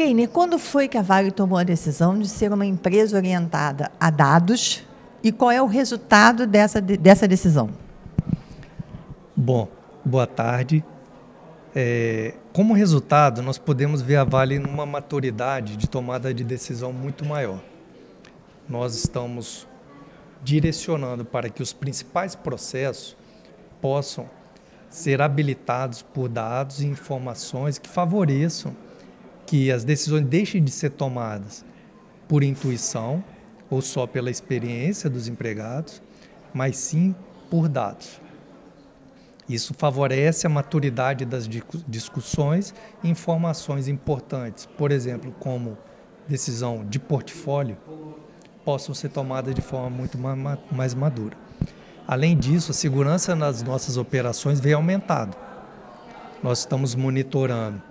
Keiner, quando foi que a Vale tomou a decisão de ser uma empresa orientada a dados e qual é o resultado dessa decisão? Bom, boa tarde. Como resultado, nós podemos ver a Vale numa maturidade de tomada de decisão muito maior. Nós estamos direcionando para que os principais processos possam ser habilitados por dados e informações que favoreçam que as decisões deixem de ser tomadas por intuição ou só pela experiência dos empregados, mas sim por dados. Isso favorece a maturidade das discussões e informações importantes, por exemplo, como decisão de portfólio, possam ser tomadas de forma muito mais madura. Além disso, a segurança nas nossas operações vem aumentando. Nós estamos monitorando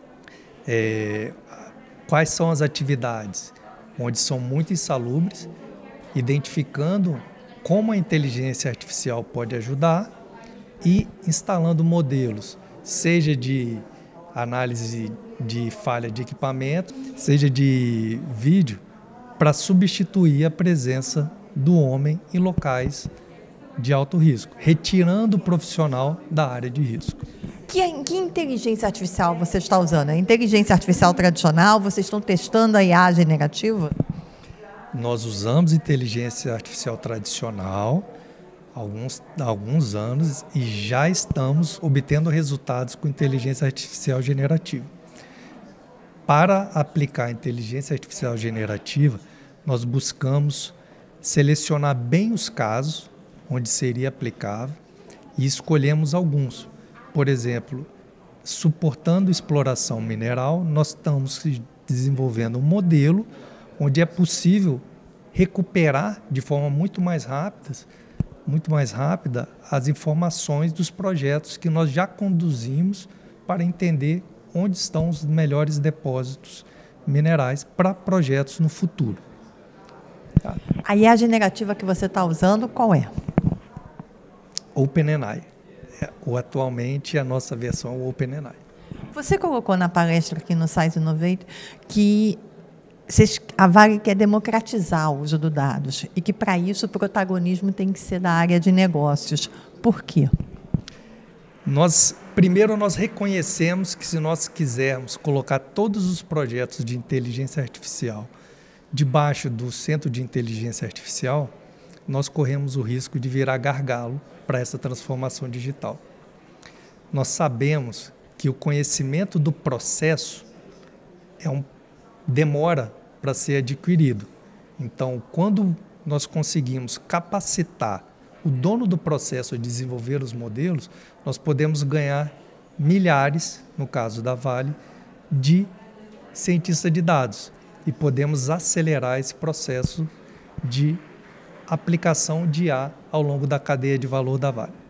quais são as atividades onde são muito insalubres, identificando como a inteligência artificial pode ajudar e instalando modelos, seja de análise de falha de equipamento, seja de vídeo, para substituir a presença do homem em locais de alto risco, retirando o profissional da área de risco. Que inteligência artificial você está usando? A inteligência artificial tradicional? Vocês estão testando a IA generativa? Nós usamos inteligência artificial tradicional há alguns anos e já estamos obtendo resultados com inteligência artificial generativa. Para aplicar a inteligência artificial generativa, nós buscamos selecionar bem os casos onde seria aplicável e escolhemos alguns. Por exemplo, suportando exploração mineral, nós estamos desenvolvendo um modelo onde é possível recuperar de forma muito mais rápida as informações dos projetos que nós já conduzimos para entender onde estão os melhores depósitos minerais para projetos no futuro. Tá. A IA generativa que você está usando, qual é? OpenAI. Atualmente, a nossa versão é o OpenAI. Você colocou na palestra aqui no Science Innovate que a Vale quer democratizar o uso dos dados e que, para isso, o protagonismo tem que ser da área de negócios. Por quê? Primeiro, nós reconhecemos que se nós quisermos colocar todos os projetos de inteligência artificial debaixo do Centro de Inteligência Artificial, nós corremos o risco de virar gargalo para essa transformação digital. Nós sabemos que o conhecimento do processo demora para ser adquirido. Então, quando nós conseguimos capacitar o dono do processo a desenvolver os modelos, nós podemos ganhar milhares, no caso da Vale, de cientistas de dados e podemos acelerar esse processo de aplicação de IA ao longo da cadeia de valor da Vale.